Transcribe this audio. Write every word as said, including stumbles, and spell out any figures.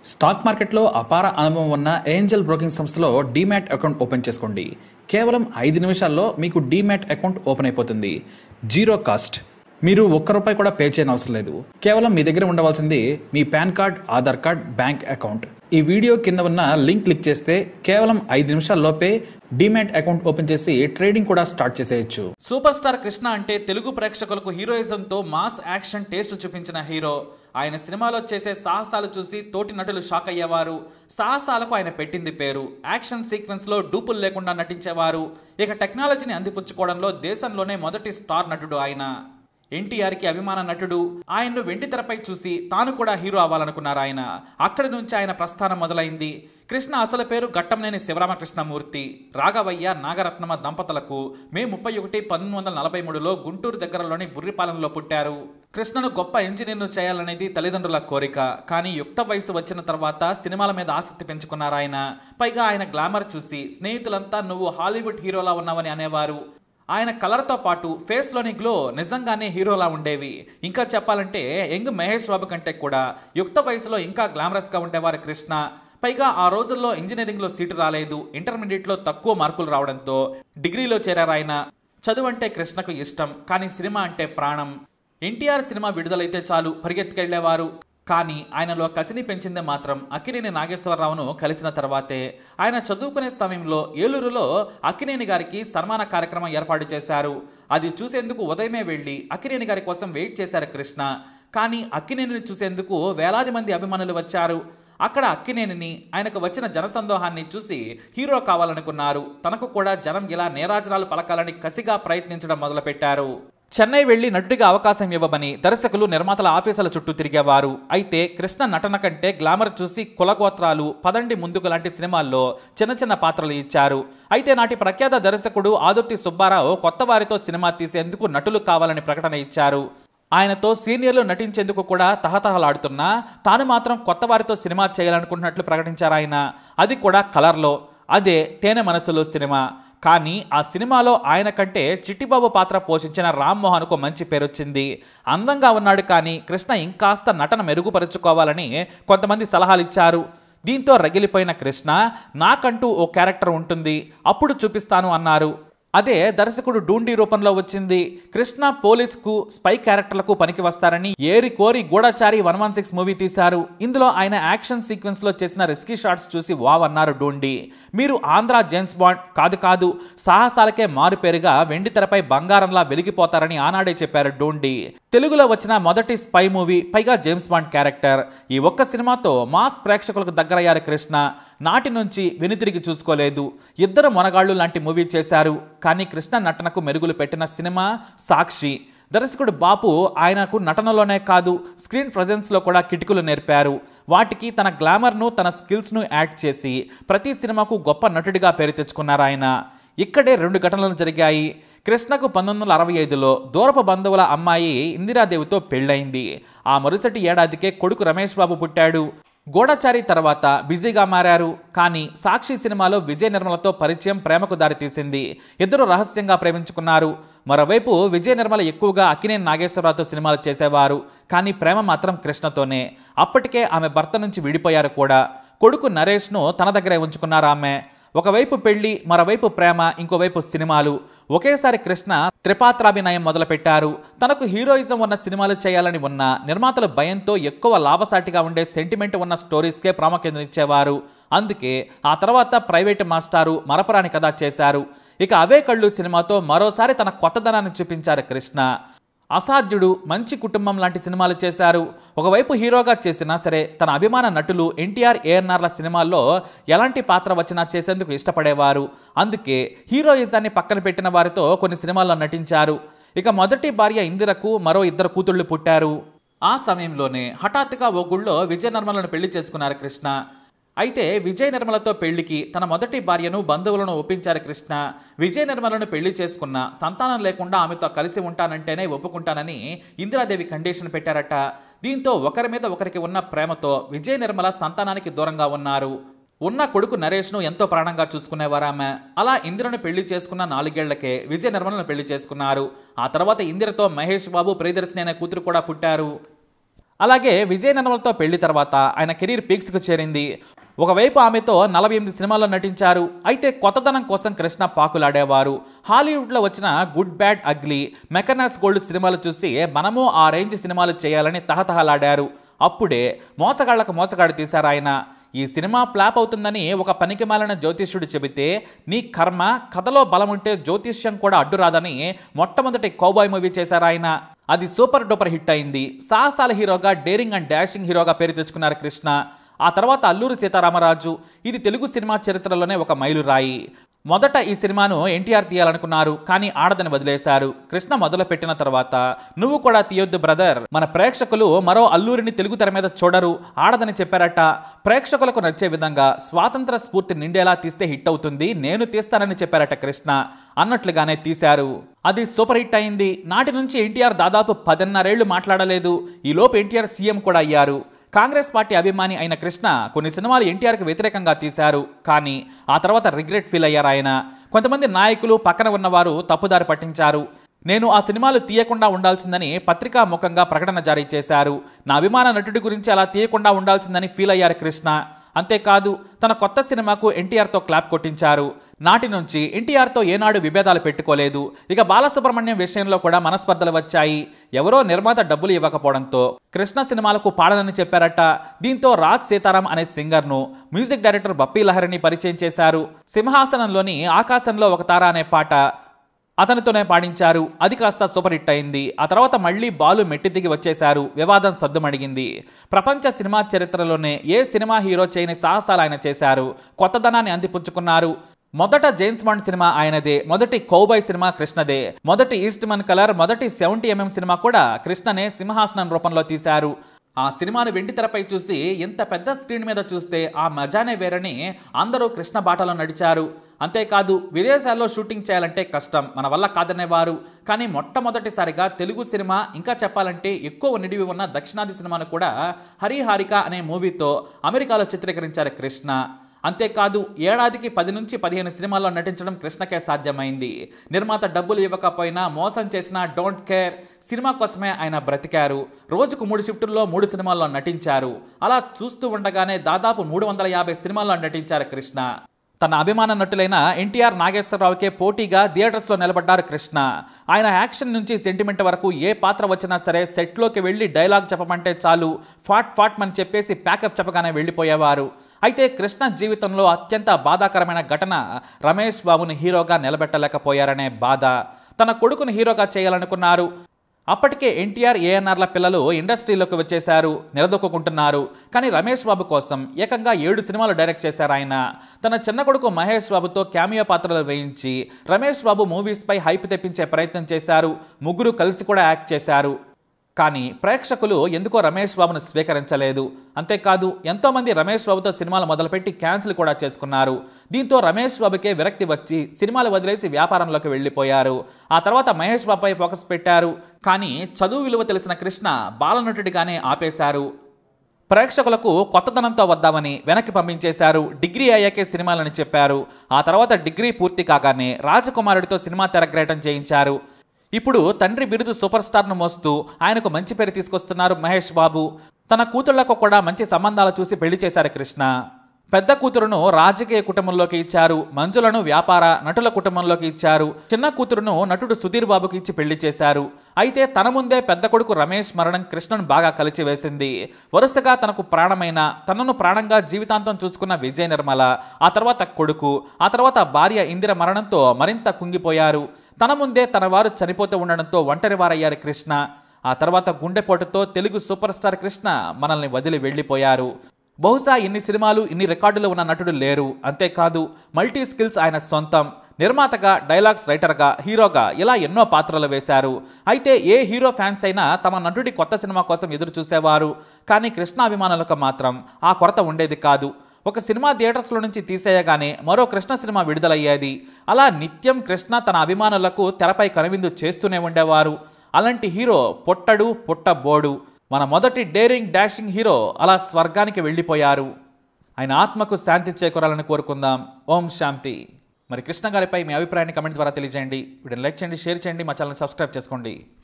Stock మార్కెట్లో అపార అనుభవం ఉన్న ఏంజల్ బ్రోకింగ్ సంస్థలో డీమ్యాట్ అకౌంట్ ఓపెన్ చేసుకోండి. కేవలం ఐదు నిమిషాల్లో మీకు డీమ్యాట్ అకౌంట్ ఓపెన్ అయిపోతుంది. Zero cost. మీరు ఒక్క రూపాయి కూడా పే చేయని అవసరం లేదు. కేవలం మీ దగ్గర ఉండవలసింది మీ PAN card, Aadhaar card, bank account. ఈ వీడియో కింద ఉన్న లింక్ క్లిక్ చేస్తే కేవలం ఐదు నిమిషాల్లోపే డీమ్యాట్ అకౌంట్ ఓపెన్ చేసి ట్రేడింగ్ కూడా స్టార్ట్ చేసేయచ్చు. సూపర్ స్టార్ కృష్ణ అంటే తెలుగు ప్రేక్షకులకు హీరోయిజంతో మాస్ యాక్షన్ టేస్ట్ చూపించిన హీరో. ఆయన సినిమాలో చేసే సాహసాలు చూసి తోటి నటులు షాక్ అయ్యేవారు. సాహసాలకు ఆయన పెట్టింది పేరు. యాక్షన్ సీక్వెన్స్ లో డూపులు లేకుండా నటించేవారు. ఇక టెక్నాలజీని అందిపుచ్చుకోవడంలో దేశంలోనే మొదటి స్టార్ నటుడు ఆయన. ఎన్టీఆర్ కి అభిమాన నటుడు. ఆయన్ను వెండి తెరపై చూసి తాను కూడా హీరో అవ్వాలనుకున్నారు ఆయన. అక్కడి నుంచి ఆయన ప్రస్థానం మొదలైంది. కృష్ణ అసలు పేరు ఘట్టంనేని శివరామకృష్ణమూర్తి. రాఘవయ్య, నాగరత్నమ్మ దంపతులకు మే ముప్పై ఒకటి పంతొమ్మిది వందల నలభై మూడులో గుంటూరు దగ్గరలోని బుర్రిపాలెంలో పుట్టారు. కృష్ణను గొప్ప ఇంజనీర్ను చేయాలనేది తల్లిదండ్రుల కోరిక. కానీ యుక్త వయసు వచ్చిన తర్వాత సినిమాల మీద ఆసక్తి పెంచుకున్నారు ఆయన. పైగా ఆయన గ్లామర్ చూసి స్నేహితులంతా నువ్వు హాలీవుడ్ హీరోలా ఉన్నావని అనేవారు. ఆయన కలర్తో పాటు ఫేస్లోని గ్లో నిజంగానే హీరోలా ఉండేవి. ఇంకా చెప్పాలంటే యంగ్ మహేష్ బాబు కంటే కూడా యుక్త వయసులో ఇంకా గ్లామరస్గా ఉండేవారు కృష్ణ. పైగా ఆ రోజుల్లో ఇంజనీరింగ్లో సీటు రాలేదు. ఇంటర్మీడియట్లో తక్కువ మార్కులు రావడంతో డిగ్రీలో చేరారు ఆయన. చదువు అంటే కృష్ణకు ఇష్టం, కానీ సినిమా అంటే ప్రాణం. ఎన్టీఆర్ సినిమా విడుదలైతే చాలు పరిగెత్తుకెళ్లేవారు. కానీ ఆయనలో కసిని పెంచిందే మాత్రం అక్కినేని నాగేశ్వరరావును కలిసిన తర్వాతే. ఆయన చదువుకునే సమయంలో ఏలూరులో అక్కినేని గారికి సన్మాన కార్యక్రమం ఏర్పాటు చేశారు. అది చూసేందుకు ఉదయమే వెళ్లి అక్కినేని గారి కోసం వెయిట్ చేశారు కృష్ణ. కానీ అక్కినేనిని చూసేందుకు వేలాది మంది అభిమానులు వచ్చారు. అక్కడ అక్కినేనిని, ఆయనకు వచ్చిన జనసందోహాన్ని చూసి హీరో కావాలనుకున్నారు. తనకు కూడా జనం ఇలా నేరాజనాలు పలకాలని కసిగా ప్రయత్నించడం మొదలుపెట్టారు. చెన్నై వెళ్లి నటుడిగా అవకాశం ఇవ్వమని దర్శకులు, నిర్మాతల ఆఫీసుల చుట్టూ తిరిగేవారు. అయితే కృష్ణ నటన కంటే గ్లామర్ చూసి కులగోత్రాలు, పదండి ముందుకు లాంటి సినిమాల్లో చిన్న చిన్న పాత్రలు ఇచ్చారు. అయితే నాటి ప్రఖ్యాత దర్శకుడు ఆదుర్తి సుబ్బారావు కొత్త వారితో సినిమా తీసేందుకు నటులు కావాలని ప్రకటన ఇచ్చారు. ఆయనతో సీనియర్లు నటించేందుకు కూడా తహతహలాడుతున్నా తాను మాత్రం కొత్త వారితో సినిమా చేయాలనుకుంటున్నట్లు ప్రకటించారు ఆయన. అది కూడా కలర్లో. అదే తేనె మనసులు సినిమా. కానీ ఆ సినిమాలో ఆయన కంటే చిట్టిబాబు పాత్ర పోషించిన రామ్మోహన్కు మంచి పేరొచ్చింది. అందంగా ఉన్నాడు, కానీ కృష్ణ ఇంకాస్త నటన మెరుగుపరుచుకోవాలని కొంతమంది సలహాలు ఇచ్చారు. దీంతో రగిలిపోయిన కృష్ణ, నాకంటూ ఓ క్యారెక్టర్ ఉంటుంది, అప్పుడు చూపిస్తాను అన్నారు. అదే దర్శకుడు డూండి రూపంలో వచ్చింది. కృష్ణ పోలీస్కు, స్పై క్యారెక్టర్లకు పనికి వస్తారని ఏరి కోరి గూఢచారి వన్ వన్ సిక్స్ మూవీ తీశారు. ఇందులో ఆయన యాక్షన్ సీక్వెన్స్ లో చేసిన రిస్కీ షాట్స్ చూసి వావ్ అన్నారు డూండి. మీరు ఆంధ్ర జేమ్స్ బాండ్ కాదు కాదు సాహసాలకే మారు పేరుగా వెండి తెరపై బంగారంలా వెలిగిపోతారని ఆనాడే చెప్పారు డూండి. తెలుగులో వచ్చిన మొదటి స్పై మూవీ, పైగా జేమ్స్ బాండ్ క్యారెక్టర్. ఈ ఒక్క సినిమాతో మాస్ ప్రేక్షకులకు దగ్గరయ్యారు కృష్ణ. నాటి నుంచి వెనుతిరిగి చూసుకోలేదు. ఇద్దరు మొనగాళ్లు లాంటి మూవీ చేశారు. కానీ కృష్ణ నటనకు మెరుగులు పెట్టిన సినిమా సాక్షి. దర్శకుడు బాపు ఆయనకు నటనలోనే కాదు స్క్రీన్ ప్రజెన్స్లో కూడా కిటికలు నేర్పారు. వాటికి తన గ్లామర్ను, తన స్కిల్స్ను యాడ్ చేసి ప్రతి సినిమాకు గొప్ప నటుడిగా పేరు తెచ్చుకున్నారు ఆయన. ఇక్కడే రెండు ఘటనలు జరిగాయి. కృష్ణకు పంతొమ్మిది వందల అరవై ఐదులో దూరపు బంధువుల అమ్మాయి ఇందిరాదేవితో పెళ్ళయింది. ఆ మరుసటి ఏడాదికే కొడుకు రమేష్ బాబు పుట్టాడు. గూఢచారి తర్వాత బిజీగా మారారు. కానీ సాక్షి సినిమాలో విజయ్ నిర్మలతో పరిచయం ప్రేమకు దారితీసింది. ఇద్దరు రహస్యంగా ప్రేమించుకున్నారు. మరోవైపు విజయ్ నిర్మల ఎక్కువగా అక్కినేని నాగేశ్వరరావుతో సినిమాలు చేసేవారు. కానీ ప్రేమ మాత్రం కృష్ణతోనే. అప్పటికే ఆమె భర్త నుంచి విడిపోయారు కూడా. కొడుకు నరేష్ను తన దగ్గరే ఉంచుకున్నారు ఆమె. ఒకవైపు పెళ్లి, మరోవైపు ప్రేమ, ఇంకోవైపు సినిమాలు. ఒకేసారి కృష్ణ త్రిపాత్రాభినయం మొదలుపెట్టారు. తనకు హీరోయిజం ఉన్న సినిమాలు చేయాలని ఉన్న నిర్మాతల భయంతో ఎక్కువ లాభసాటిగా ఉండే సెంటిమెంట్ ఉన్న స్టోరీస్కే ప్రాముఖ్యతనిచ్చేవారు. అందుకే ఆ తర్వాత ప్రైవేట్ మాస్టారు, మరపురాని కథ చేశారు. ఇక అవే కళ్ళు సినిమాతో మరోసారి తన కొత్తదనాన్ని చూపించారు కృష్ణ. అసాధ్యుడు, మంచి కుటుంబం లాంటి సినిమాలు చేశారు. ఒకవైపు హీరోగా చేసినా సరే తన అభిమాన నటులు ఎన్టీఆర్, ఏఎన్ఆర్ల సినిమాల్లో ఎలాంటి పాత్ర వచ్చినా చేసేందుకు ఇష్టపడేవారు. అందుకే హీరోయిజాన్ని పక్కన పెట్టిన వారితో కొన్ని సినిమాల్లో నటించారు. ఇక మొదటి భార్య ఇందిరకు మరో ఇద్దరు కూతుళ్లు పుట్టారు. ఆ సమయంలోనే హఠాత్తుగా ఓ గుళ్ళో విజయ నిర్మలను పెళ్లి చేసుకున్నారు కృష్ణ. అయితే విజయ్ నిర్మలతో పెళ్లికి తన మొదటి భార్యను, బంధువులను ఒప్పించారు కృష్ణ. విజయ్ నిర్మలను పెళ్లి చేసుకున్న సంతానం లేకుండా ఆమెతో కలిసి ఉంటానంటేనే ఒప్పుకుంటానని ఇందిరాదేవి కండిషన్ పెట్టారట. దీంతో ఒకరి మీద ఒకరికి ఉన్న ప్రేమతో విజయ్ నిర్మల సంతానానికి దూరంగా ఉన్నారు. ఉన్న కొడుకు నరేష్ను ఎంతో ప్రాణంగా చూసుకునేవారు ఆమె. అలా ఇందిరను పెళ్లి చేసుకున్న నాలుగేళ్లకే విజయ్ నిర్మలను పెళ్లి చేసుకున్నారు. ఆ తర్వాత ఇందిరతో మహేష్ బాబు, ప్రియదర్శిని అనే కూతురు కూడా పుట్టారు. అలాగే విజయ్ నిర్మలతో పెళ్లి తర్వాత ఆయన కెరీర్ పీక్స్కు చేరింది. ఒకవైపు ఆమెతో నలభై ఎనిమిది సినిమాల్లో నటించారు. అయితే కొత్తదనం కోసం కృష్ణ పాకులాడేవారు. హాలీవుడ్లో వచ్చిన good bad ugly, Mackenna's Gold సినిమాలు చూసి మనము ఆ రేంజ్ సినిమాలు చేయాలని తహతహలాడారు. అప్పుడే మోసగాళ్లకు మోసగాడు తీశారు ఆయన. ఈ సినిమా ఫ్లాప్ అవుతుందని ఒక పనికిమాలిన జ్యోతిష్యుడు చెబితే, నీ కర్మ, కథలో బలం ఉంటే జ్యోతిష్యం కూడా అడ్డురాదని మొట్టమొదటి కౌబాయ్ మూవీ చేశారు ఆయన. అది సూపర్ డూపర్ హిట్ అయింది. సాహసాల హీరోగా, డేరింగ్ అండ్ డాషింగ్ హీరోగా పేరు తెచ్చుకున్నారు కృష్ణ. ఆ తర్వాత అల్లూరి సీతారామరాజు. ఇది తెలుగు సినిమా చరిత్రలోనే ఒక మైలురాయి. మొదట ఈ సినిమాను ఎన్టీఆర్ తీయాలనుకున్నారు, కానీ ఆడదని వదిలేశారు. కృష్ణ మొదలు పెట్టిన తర్వాత నువ్వు కూడా తీయొద్దు బ్రదర్, మన ప్రేక్షకులు మరో అల్లూరిని తెలుగు తెర మీద చూడరు, ఆడదని చెప్పారట. ప్రేక్షకులకు నచ్చే విధంగా స్వాతంత్ర స్ఫూర్తి నిండేలా తీస్తే హిట్ అవుతుంది, నేను తీస్తానని చెప్పారట కృష్ణ. అన్నట్లుగానే తీశారు. అది సూపర్ హిట్ అయింది. నాటి నుంచి ఎన్టీఆర్ దాదాపు పదిన్నరేళ్లు మాట్లాడలేదు. ఈలోపు ఎన్టీఆర్ సీఎం కూడా అయ్యారు. కాంగ్రెస్ పార్టీ అభిమాని అయిన కృష్ణ కొన్ని సినిమాలు ఎన్టీఆర్కి వ్యతిరేకంగా తీశారు, కానీ ఆ తర్వాత రిగ్రెట్ ఫీల్ అయ్యారు ఆయన. కొంతమంది నాయకులు, పక్కన ఉన్నవారు తప్పుదారి పట్టించారు. నేను ఆ సినిమాలు తీయకుండా ఉండాల్సిందని పత్రికా ముఖంగా ప్రకటన జారీ చేశారు. నా అభిమాన నటుడి గురించి అలా తీయకుండా ఉండాల్సిందని ఫీల్ అయ్యారు కృష్ణ. అంతేకాదు, తన కొత్త సినిమాకు ఎన్టీఆర్తో క్లాప్ కొట్టించారు. నాటి నుంచి ఎన్టీఆర్తో ఏనాడు విభేదాలు పెట్టుకోలేదు. ఇక బాలసుబ్రహ్మణ్యం విషయంలో కూడా మనస్పర్ధలు వచ్చాయి. ఎవరో నిర్మాత డబ్బులు ఇవ్వకపోవడంతో కృష్ణ సినిమాలకు పాడనని చెప్పారట. దీంతో రాజ్ సీతారాం అనే సింగర్ను మ్యూజిక్ డైరెక్టర్ బప్పీ లహరిని పరిచయం చేశారు. సింహాసనంలోని ఆకాశంలో ఒక తార అనే పాట అతనితోనే పాడించారు. అది కాస్త సూపర్ హిట్ అయింది. ఆ తర్వాత మళ్ళీ బాలు మెట్టి దిగి వచ్చేశారు. వివాదం సద్దుమణిగింది. ప్రపంచ సినిమా చరిత్రలోనే ఏ సినిమా హీరో చేయని సాహసాలు ఆయన చేశారు. కొత్తదనాన్ని అందిపుచ్చుకున్నారు. మొదట జేమ్స్ బాండ్ సినిమా ఆయనదే. మొదటి కౌబాయ్ సినిమా కృష్ణదే. మొదటి ఈస్ట్ మన్ కలర్, మొదటి సెవెంటీ ఎంఎం సినిమా కూడా కృష్ణనే సింహాసనం రూపంలో తీశారు. ఆ సినిమాను వెండి తెరపై చూసి, ఎంత పెద్ద స్క్రీన్ మీద చూస్తే ఆ మజానే వేరని అందరూ కృష్ణ బాటలో నడిచారు. అంతేకాదు, విదేశాల్లో షూటింగ్ చేయాలంటే కష్టం, మన వల్ల కాదనేవారు. కానీ మొట్టమొదటిసారిగా తెలుగు సినిమా, ఇంకా చెప్పాలంటే ఎక్కువ నిడివి ఉన్న దక్షిణాది సినిమాను కూడా హరిహారిక అనే మూవీతో అమెరికాలో చిత్రీకరించారు కృష్ణ. అంతేకాదు, ఏడాదికి పది నుంచి పదిహేను సినిమాల్లో నటించడం కృష్ణకే సాధ్యమైంది. నిర్మాత డబ్బులు ఇవ్వకపోయినా, మోసం చేసినా డోంట్ కేర్, సినిమా కోసమే ఆయన బ్రతికారు. రోజుకు మూడు షిఫ్టుల్లో మూడు సినిమాల్లో నటించారు. అలా చూస్తూ ఉండగానే దాదాపు మూడు వందల యాభై సినిమాల్లో నటించారు కృష్ణ. తన అభిమాన నటులైన ఎన్టీఆర్, నాగేశ్వరరావుకే పోటీగా థియేటర్స్లో నిలబడ్డారు కృష్ణ. ఆయన యాక్షన్ నుంచి సెంటిమెంట్ వరకు ఏ పాత్ర వచ్చినా సరే సెట్లోకి వెళ్ళి డైలాగ్ చెప్పమంటే చాలు, ఫాట్ ఫాట్ అని చెప్పేసి ప్యాకప్ చెప్పగానే వెళ్ళిపోయేవారు. అయితే కృష్ణ జీవితంలో అత్యంత బాధాకరమైన ఘటన రమేష్ బాబుని హీరోగా నిలబెట్టలేకపోయారనే బాధ. తన కొడుకుని హీరోగా చేయాలనుకున్నారు. అప్పటికే ఎన్టీఆర్, ఏఎన్ఆర్ల పిల్లలు ఇండస్ట్రీలోకి వచ్చేశారు, నిలదొక్కుంటున్నారు. కానీ రమేష్ బాబు కోసం ఏకంగా ఏడు సినిమాలు డైరెక్ట్ చేశారు ఆయన. తన చిన్న కొడుకు మహేష్ బాబుతో క్యామియో పాత్రలు వేయించి రమేష్ బాబు మూవీస్పై హైప్ తెప్పించే ప్రయత్నం చేశారు. ముగ్గురు కలిసి కూడా యాక్ట్ చేశారు. కానీ ప్రేక్షకులు ఎందుకో రమేష్ బాబును స్వీకరించలేదు. అంతేకాదు, ఎంతోమంది రమేష్ బాబుతో సినిమాలు మొదలుపెట్టి క్యాన్సిల్ కూడా చేసుకున్నారు. దీంతో రమేష్ బాబుకే విరక్తి వచ్చి సినిమాలు వదిలేసి వ్యాపారంలోకి వెళ్ళిపోయారు. ఆ తర్వాత మహేష్ బాబుపై ఫోకస్ పెట్టారు. కానీ చదువు విలువ తెలిసిన కృష్ణ బాలనటుడిగానే ఆపేశారు. ప్రేక్షకులకు కొత్తదనంతో వద్దామని వెనక్కి పంపించేశారు. డిగ్రీ అయ్యాకే సినిమాలని చెప్పారు. ఆ తర్వాత డిగ్రీ పూర్తి కాగానే రాజకుమారుడితో సినిమా తెరగ్రేటం చేయించారు. ఇప్పుడు తండ్రి బిరుదు సూపర్ స్టార్ను మోస్తూ ఆయనకు మంచి పేరు తీసుకొస్తున్నారు మహేష్ బాబు. తన కూతుళ్లకు కూడా మంచి సంబంధాలు చూసి పెళ్లి చేశారు కృష్ణ. పెద్ద కూతురును రాజకీయ కుటుంబంలోకి ఇచ్చారు. మంజులను వ్యాపార నటుల కుటుంబంలోకి ఇచ్చారు. చిన్న కూతురును నటుడు సుధీర్ బాబుకి ఇచ్చి పెళ్లి చేశారు. అయితే తన ముందే పెద్ద కొడుకు రమేష్ మరణం కృష్ణను బాగా కలిచివేసింది. వరుసగా తనకు ప్రాణమైన, తనను ప్రాణంగా జీవితాంతం చూసుకున్న విజయ్ నిర్మల, ఆ తర్వాత కొడుకు, ఆ తర్వాత భార్య ఇందిర మరణంతో మరింత కుంగిపోయారు. తన ముందే తన వారు చనిపోతూ ఉండడంతో ఒంటరి వారయ్యారు కృష్ణ. ఆ తర్వాత గుండెపోటుతో తెలుగు సూపర్ స్టార్ కృష్ణ మనల్ని వదిలి వెళ్ళిపోయారు. బహుశా ఇన్ని సినిమాలు, ఇన్ని రికార్డులు ఉన్న నటుడు లేరు. అంతేకాదు, మల్టీ స్కిల్స్ ఆయన సొంతం. నిర్మాతగా, డైలాగ్స్ రైటర్గా, హీరోగా ఇలా ఎన్నో పాత్రలు వేశారు. అయితే ఏ హీరో ఫ్యాన్స్ అయినా తమ నటుడి కొత్త సినిమా కోసం ఎదురు చూసేవారు. కానీ కృష్ణ అభిమానులకు మాత్రం ఆ కొరత ఉండేది కాదు. ఒక సినిమా థియేటర్స్లో నుంచి తీసేయగానే మరో కృష్ణ సినిమా విడుదలయ్యేది. అలా నిత్యం కృష్ణ తన అభిమానులకు తెరపై కనువిందు చేస్తూనే ఉండేవారు. అలాంటి హీరో పొట్టడు, పుట్టబోడు. మన మొదటి డేరింగ్ డాషింగ్ హీరో అలా స్వర్గానికి వెళ్ళిపోయారు. ఆయన ఆత్మకు శాంతి చేకూరాలని కోరుకుందాం. ఓం శాంతి. మరి కృష్ణ గారిపై మీ అభిప్రాయాన్ని కమెంట్ ద్వారా తెలియజేయండి. వీడియోని లైక్ చేయండి, షేర్ చేయండి, మా ఛానల్ సబ్స్క్రైబ్ చేసుకోండి.